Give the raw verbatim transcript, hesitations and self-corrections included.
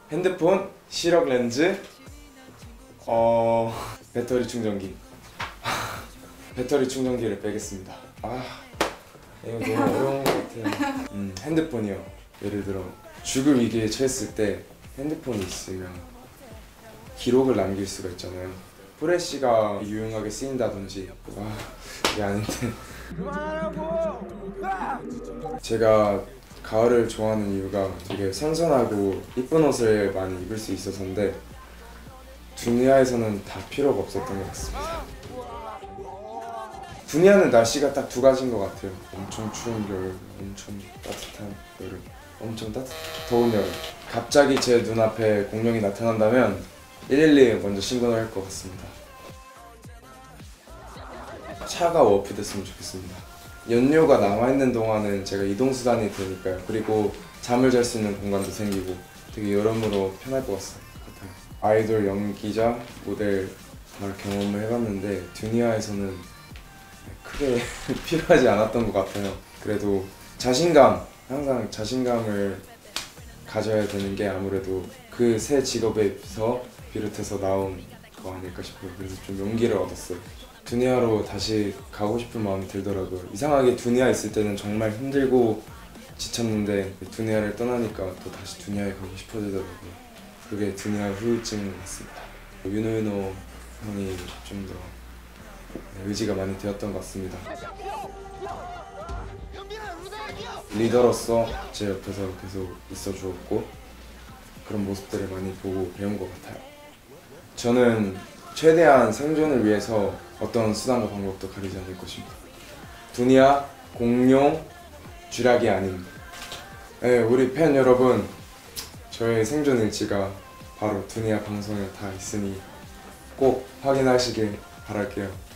핸드폰, 시력 렌즈, 어... 배터리 충전기. 배터리 충전기를 빼겠습니다. 아... 이거 너무 어려운 것 같아요. 음, 핸드폰이요. 예를 들어 죽을 위기에 처했을 때 핸드폰이 있으면 기록을 남길 수가 있잖아요. 프레쉬가 유용하게 쓰인다든지. 아, 이게 아닌데. 제가 가을을 좋아하는 이유가 되게 선선하고 이쁜 옷을 많이 입을 수 있어서인데 두니아에서는 다 필요가 없었던 것 같습니다. 두니아는 날씨가 딱 두 가지인 것 같아요. 엄청 추운 겨울, 엄청 따뜻한 여름, 엄청 따뜻 더운 여름. 갑자기 제 눈앞에 공룡이 나타난다면 일일이 먼저 신고를 할 것 같습니다. 차가 워프됐으면 좋겠습니다. 연료가 남아있는 동안은 제가 이동수단이 되니까요. 그리고 잠을 잘 수 있는 공간도 생기고 되게 여러모로 편할 것 같아요. 아이돌 연기자, 모델 다 경험을 해봤는데 두니아에서는 크게 필요하지 않았던 것 같아요. 그래도 자신감, 항상 자신감을 가져야 되는 게 아무래도 그 새 직업에서 비롯해서 나온 거 아닐까 싶어요. 그래서 좀 용기를 얻었어요. 두니아로 다시 가고 싶은 마음이 들더라고요. 이상하게 두니아 있을 때는 정말 힘들고 지쳤는데 두니아를 떠나니까 또 다시 두니아에 가고 싶어지더라고요. 그게 두니아 후유증인 것 같습니다. 윤호윤호 형이 좀 더 의지가 많이 되었던 것 같습니다. 리더로서 제 옆에서 계속 있어 주었고 그런 모습들을 많이 보고 배운 것 같아요. 저는 최대한 생존을 위해서 어떤 수단과 방법도 가리지 않을 것입니다. 두니아, 공룡, 쥐락이 아닌. 네, 우리 팬 여러분, 저의 생존 일지가 바로 두니아 방송에 다 있으니 꼭 확인하시길 바랄게요.